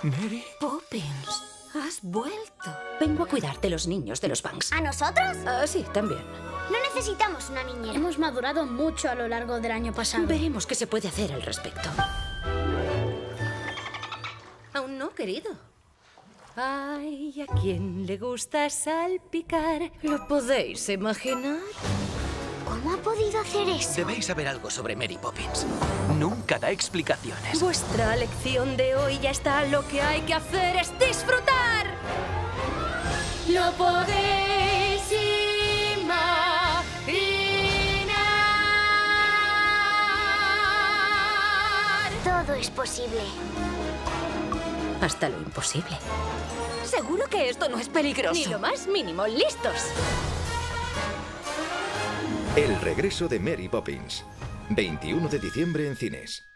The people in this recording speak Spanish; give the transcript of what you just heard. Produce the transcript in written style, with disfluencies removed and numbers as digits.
¿Mary? Poppins, has vuelto. Vengo a cuidar de los niños de los Banks. ¿A nosotros? Sí, también. No necesitamos una niñera. Hemos madurado mucho a lo largo del año pasado. Veremos qué se puede hacer al respecto. Aún no, querido. Ay, ¿a quién le gusta salpicar? ¿Lo podéis imaginar? ¿Cómo ha podido hacer eso? Debéis saber algo sobre Mary Poppins. Nunca da explicaciones. Vuestra lección de hoy ya está. Lo que hay que hacer es disfrutar. Lo podéis imaginar. Todo es posible. Hasta lo imposible. Seguro que esto no es peligroso. Ni lo más mínimo. ¡Listos! El regreso de Mary Poppins. 21 de diciembre en cines.